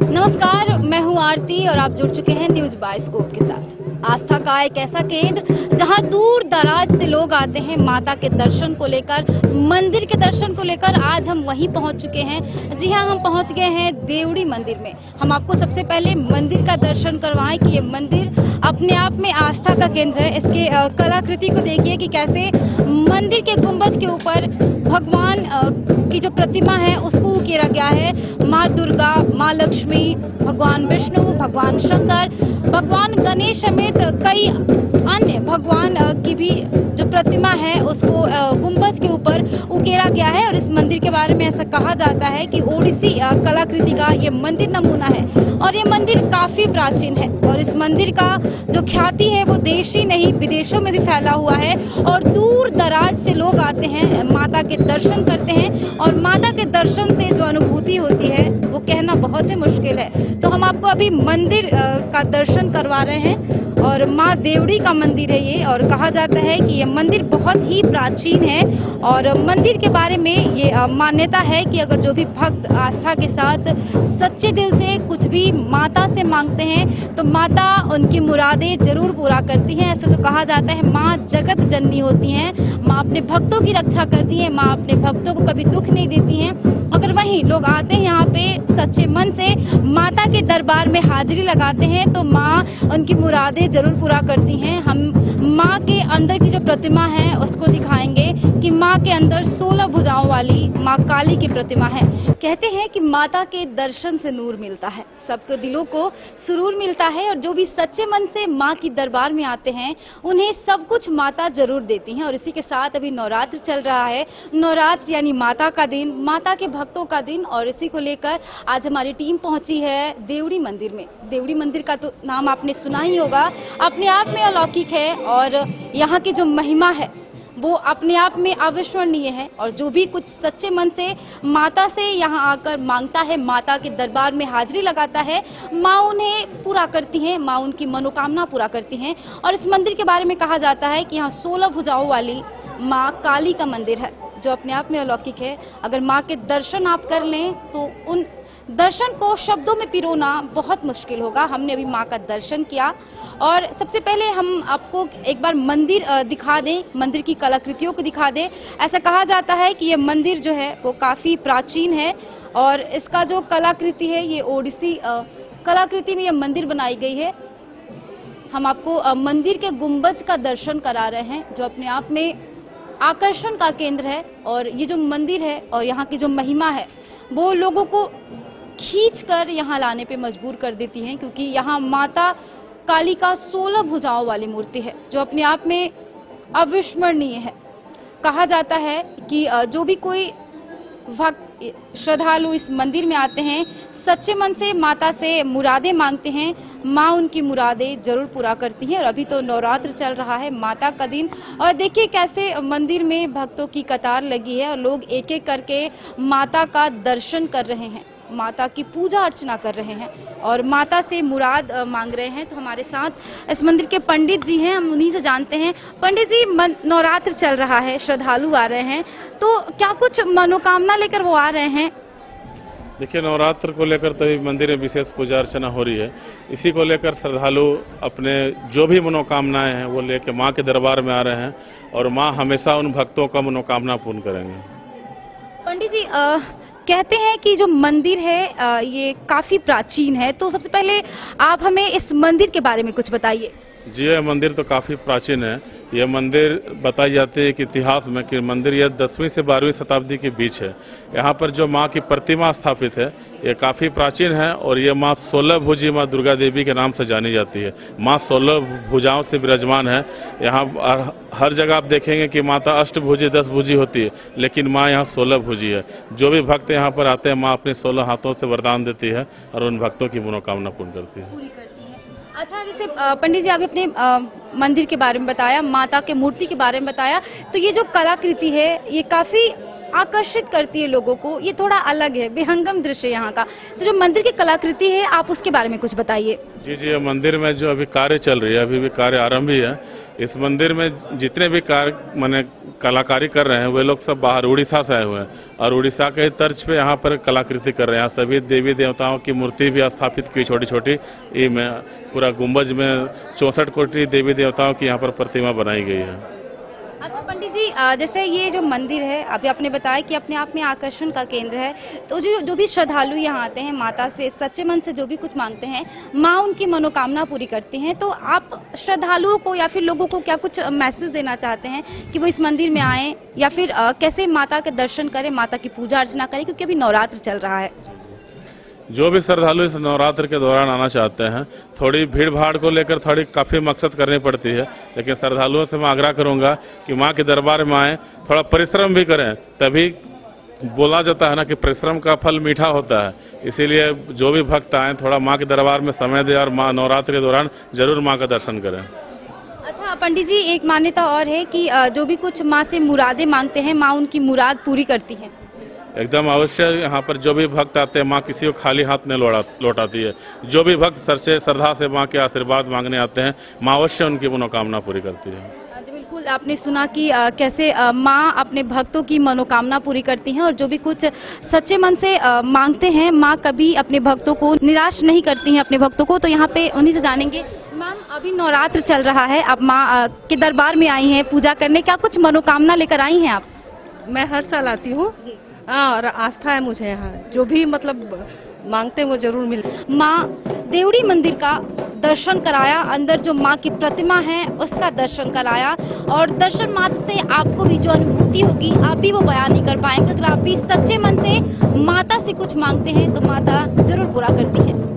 नमस्कार, मैं हूं आरती और आप जुड़ चुके हैं न्यूज बायोस्कोप के साथ। आस्था का एक ऐसा केंद्र जहां दूर दराज से लोग आते हैं माता के दर्शन को लेकर, मंदिर के दर्शन को लेकर। आज हम वहीं पहुंच चुके हैं। जी हां, हम पहुंच गए हैं देवड़ी मंदिर में। हम आपको सबसे पहले मंदिर का दर्शन करवाएं कि ये मंदिर अपने आप में आस्था का केंद्र है। इसके कलाकृति को देखिए कि कैसे मंदिर के गुंबज के ऊपर भगवान की जो प्रतिमा है उसको उकेरा गया है। माँ दुर्गा, माँ लक्ष्मी, भगवान विष्णु, भगवान शंकर, भगवान गणेश समेत कई अन्य भगवान की भी जो प्रतिमा है उसको गुंबज के ऊपर उकेरा गया है। और इस मंदिर के बारे में ऐसा कहा जाता है कि ओडिसी कलाकृति का ये मंदिर नमूना है और ये मंदिर काफ़ी प्राचीन है। और इस मंदिर का जो ख्याति है वो देश ही नहीं विदेशों में भी फैला हुआ है और दूर दराज से लोग आते हैं, माता के दर्शन करते हैं। और माता के दर्शन से जो अनुभूति होती है वो कहना बहुत ही मुश्किल है। तो हम आपको अभी मंदिर का दर्शन करवा रहे हैं और माँ देवड़ी का मंदिर है ये। और कहा जाता है कि ये मंदिर बहुत ही प्राचीन है और मंदिर के बारे में ये मान्यता है कि अगर जो भी भक्त आस्था के साथ सच्चे दिल से कुछ भी माता से मांगते हैं तो माता उनकी मुरादें जरूर पूरा करती हैं। ऐसे तो कहा जाता है माँ जगत जननी होती हैं, माँ अपने भक्तों की रक्षा करती हैं, माँ अपने भक्तों को कभी दुख नहीं देती हैं। अगर वहीं लोग आते हैं यहाँ पे सच्चे मन से माता के दरबार में हाजिरी लगाते हैं तो माँ उनकी मुरादें जरूर पूरा करती हैं। हम माँ के अंदर की जो प्रतिमा है उसको दिखाएंगे कि माँ के अंदर 16 भुजाओं वाली माँ काली की प्रतिमा है। कहते हैं कि माता के दर्शन से नूर मिलता है, सबके दिलों को सुरूर मिलता है। और जो भी सच्चे मन से माँ की दरबार में आते हैं उन्हें सब कुछ माता जरूर देती हैं। और इसी के साथ अभी नवरात्र चल रहा है। नवरात्र यानी माता का दिन, माता के भक्तों का दिन। और इसी को लेकर आज हमारी टीम पहुंची है देवड़ी मंदिर में। देवड़ी मंदिर का तो नाम आपने सुना ही होगा, अपने आप में अलौकिक है और यहाँ की जो महिमा है वो अपने आप में अविस्मरणीय है। और जो भी कुछ सच्चे मन से माता से यहाँ आकर मांगता है, माता के दरबार में हाजिरी लगाता है, माँ उन्हें पूरा करती हैं, माँ उनकी मनोकामना पूरा करती हैं। और इस मंदिर के बारे में कहा जाता है कि यहाँ 16 भुजाओं वाली माँ काली का मंदिर है जो अपने आप में अलौकिक है। अगर माँ के दर्शन आप कर लें तो उन दर्शन को शब्दों में पिरोना बहुत मुश्किल होगा। हमने अभी माँ का दर्शन किया और सबसे पहले हम आपको एक बार मंदिर दिखा दें, मंदिर की कलाकृतियों को दिखा दें। ऐसा कहा जाता है कि ये मंदिर जो है वो काफ़ी प्राचीन है और इसका जो कलाकृति है ये ओडिसी कलाकृति में ये मंदिर बनाई गई है। हम आपको मंदिर के गुंबज का दर्शन करा रहे हैं जो अपने आप में आकर्षण का केंद्र है। और ये जो मंदिर है और यहाँ की जो महिमा है वो लोगों को खींचकर यहाँ लाने पे मजबूर कर देती हैं, क्योंकि यहाँ माता काली का 16 भुजाओं वाली मूर्ति है जो अपने आप में अविस्मरणीय है। कहा जाता है कि जो भी कोई भक्त श्रद्धालु इस मंदिर में आते हैं, सच्चे मन से माता से मुरादें मांगते हैं, माँ उनकी मुरादें जरूर पूरा करती हैं। और अभी तो नवरात्र चल रहा है, माता का दिन। और देखिए कैसे मंदिर में भक्तों की कतार लगी है और लोग एक एक करके माता का दर्शन कर रहे हैं, माता की पूजा अर्चना कर रहे हैं और माता से मुराद मांग रहे हैं। तो हमारे साथ इस मंदिर के पंडित जी हैं, हम उन्हीं से जानते हैं। पंडित जी, नवरात्र चल रहा है, श्रद्धालु आ रहे हैं, तो क्या कुछ मनोकामना लेकर वो आ रहे हैं? देखिए, नवरात्र को लेकर तो मंदिर में विशेष पूजा अर्चना हो रही है। इसी को लेकर श्रद्धालु अपने जो भी मनोकामनाएं हैं वो लेकर माँ के दरबार में आ रहे हैं और माँ हमेशा उन भक्तों का मनोकामना पूर्ण करेंगे। पंडित जी, कहते हैं कि जो मंदिर है ये काफ़ी प्राचीन है, तो सबसे पहले आप हमें इस मंदिर के बारे में कुछ बताइए। जी, यह मंदिर तो काफ़ी प्राचीन है। यह मंदिर बताई जाती है कि इतिहास में कि मंदिर यह 10वीं से 12वीं शताब्दी के बीच है। यहाँ पर जो माँ की प्रतिमा स्थापित है ये काफ़ी प्राचीन है और ये माँ 16 भुजी माँ दुर्गा देवी के नाम से जानी जाती है। माँ 16 भुजाओं से विराजमान है। यहाँ हर जगह आप देखेंगे कि माता अष्टभुजी 10 भुजी होती है, लेकिन माँ यहाँ 16 भुजी है। जो भी भक्त यहाँ पर आते हैं माँ अपने 16 हाथों से वरदान देती है और उन भक्तों की मनोकामना पूर्ण करती है। अच्छा, जैसे पंडित जी, आप अपने मंदिर के बारे में बताया, माता के मूर्ति के बारे में बताया, तो ये जो कलाकृति है ये काफ़ी आकर्षित करती है लोगों को। ये थोड़ा अलग है, विहंगम दृश्य यहाँ का। तो जो मंदिर की कलाकृति है आप उसके बारे में कुछ बताइए। जी, ये मंदिर में जो अभी कार्य चल रही है, अभी भी कार्य आरंभ ही है। इस मंदिर में जितने भी माने कलाकारी कर रहे हैं वे लोग सब बाहर उड़ीसा से आए हुए हैं और उड़ीसा के तर्ज पे यहाँ पर कलाकृति कर रहे हैं। सभी देवी देवताओं की मूर्ति भी स्थापित की छोटी छोटी में पूरा गुंबज में 64 कोटि देवी देवताओं की यहाँ पर प्रतिमा बनाई गई है। अच्छा पंडित जी, जैसे ये जो मंदिर है अभी आपने बताया कि अपने आप में आकर्षण का केंद्र है, तो जो भी श्रद्धालु यहाँ आते हैं माता से सच्चे मन से जो भी कुछ मांगते हैं माँ उनकी मनोकामना पूरी करती हैं। तो आप श्रद्धालुओं को या फिर लोगों को क्या कुछ मैसेज देना चाहते हैं कि वो इस मंदिर में आएँ या फिर कैसे माता के दर्शन करें, माता की पूजा अर्चना करें, क्योंकि अभी नवरात्र चल रहा है? जो भी श्रद्धालु इस नवरात्र के दौरान आना चाहते हैं, थोड़ी भीड़ भाड़ को लेकर थोड़ी काफ़ी मकसद करनी पड़ती है, लेकिन श्रद्धालुओं से मैं आग्रह करूंगा कि माँ के दरबार में आएँ, थोड़ा परिश्रम भी करें। तभी बोला जाता है ना कि परिश्रम का फल मीठा होता है। इसीलिए जो भी भक्त आएँ थोड़ा माँ के दरबार में समय दें और माँ नवरात्र के दौरान जरूर माँ का दर्शन करें। अच्छा पंडित जी, एक मान्यता और है कि जो भी कुछ माँ से मुरादें मांगते हैं माँ उनकी मुराद पूरी करती है। एकदम अवश्य, यहाँ पर जो भी भक्त आते हैं माँ किसी को खाली हाथ नहीं लौटाती है। जो भी भक्त सर से श्रद्धा से माँ के आशीर्वाद मांगने आते हैं माँ अवश्य उनकी मनोकामना पूरी करती है। जी बिल्कुल, आपने सुना कि कैसे माँ अपने भक्तों की मनोकामना पूरी करती हैं और जो भी कुछ सच्चे मन से मांगते हैं माँ कभी अपने भक्तों को निराश नहीं करती हैं अपने भक्तों को। तो यहाँ पे उन्हीं से जानेंगे। मैम, अभी नवरात्र चल रहा है, आप माँ के दरबार में आई हैं पूजा करने, क्या कुछ मनोकामना लेकर आई हैं आप? मैं हर साल आती हूँ और आस्था है मुझे, यहाँ जो भी मतलब मांगते हैं वो जरूर मिलता। माँ देवड़ी मंदिर का दर्शन कराया, अंदर जो माँ की प्रतिमा है उसका दर्शन कराया और दर्शन मात्र से आपको भी जो अनुभूति होगी आप भी वो बयान नहीं कर पाएंगे। अगर आप भी सच्चे मन से माता से कुछ मांगते हैं तो माता जरूर पूरा करती है।